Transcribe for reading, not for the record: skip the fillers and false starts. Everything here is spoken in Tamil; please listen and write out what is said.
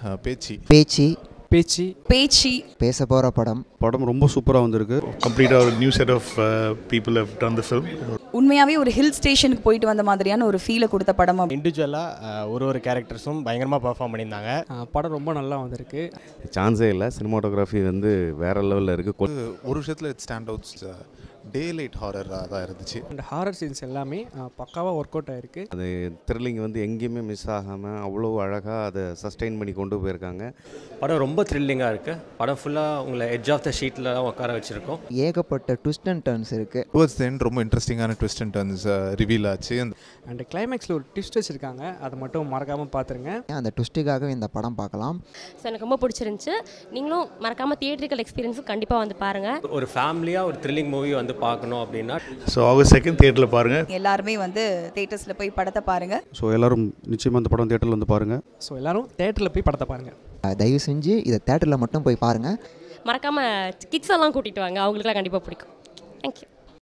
பேச்சி பேச்சி பேச்சி பேச்சி பேச போகிற படம் ரொம்ப சூப்பராக வந்திருக்கு. கம்ப்ளீட்டாக ஒரு new set of people have done the film. உண்மையாகவே ஒரு ஹில் ஸ்டேஷனுக்கு போயிட்டு வந்த மாதிரியான ஒரு ஃபீலை கொடுத்த படம். இண்டிவிஜுவலாக ஒரு கேரக்டர்ஸும் பயங்கரமாக பர்ஃபார்ம் பண்ணியிருந்தாங்க. படம் ரொம்ப நல்லா வந்திருக்கு. சான்ஸே இல்லை. சினிமாட்டோகிராஃபி வேற லெவலில் இருக்குது. ஒரு விஷயத்தில் it stand outs daylight ஹாரராக தான் இருந்துச்சு. அண்ட் ஹாரர் சீன்ஸ் எல்லாமே பக்காவாக ஒர்க் அவுட் ஆகிருக்கு. அது த்ரில்லிங் எங்கேயுமே மிஸ் ஆகாமல் அவ்வளோ அழகாக அதை சஸ்டெயின் பண்ணி கொண்டு போயிருக்காங்க. படம் ரொம்ப த்ரில்லிங்காக இருக்குது. படம் ஃபுல்லாக உங்களை எட்ஜ் ஆஃப் த ஷீட்டில் தான் உட்கார வச்சுருக்கோம். ஏகப்பட்ட ட்விஸ்ட் அண்ட் டர்ன்ஸ் இருக்குது. டுவர்ட்ஸ் தி எண்ட் ரொம்ப இன்ட்ரெஸ்டிங்கான ட்விஸ்ட் அண்ட் டர்ன்ஸ் ரிவீல் ஆச்சு. அண்ட் கிளைமேக்ஸில் ஒரு ட்விஸ்ட் வச்சுருக்காங்க, அதை மட்டும் மறக்காமல் பார்த்துருங்க. அந்த ட்விஸ்ட்டுக்காகவே இந்த படம் பார்க்கலாம். ஸோ எனக்கு ரொம்ப பிடிச்சிருந்துச்சு. நீங்களும் மறக்காமல் தியேட்ரிக்கல் எக்ஸ்பீரியன்ஸும் கண்டிப்பாக வந்து பாருங்கள். ஒரு ஃபேமிலியாக ஒரு த்ரில்லிங் மூவி பார்க்கணும் அப்படின்னா ஸோ ஆகஸ்ட் 2 தியேட்டரில் பாருங்கள். எல்லாருமே தியேட்டர்ஸில் போய் படத்தை பாருங்கள். ஸோ எல்லோரும் நிச்சயமாக அந்த படம் தியேட்டரில் பாருங்கள். ஸோ எல்லோரும் தேட்டரில் போய் படத்தை பாருங்கள். தயவு செஞ்சு இதை தேட்டரில் மட்டும் போய் பாருங்கள். மறக்காமல் கிட்ஸ் எல்லாம் கூட்டிகிட்டு வாங்க, அவங்களுக்குலாம் கண்டிப்பாக பிடிக்கும். தேங்க்யூ.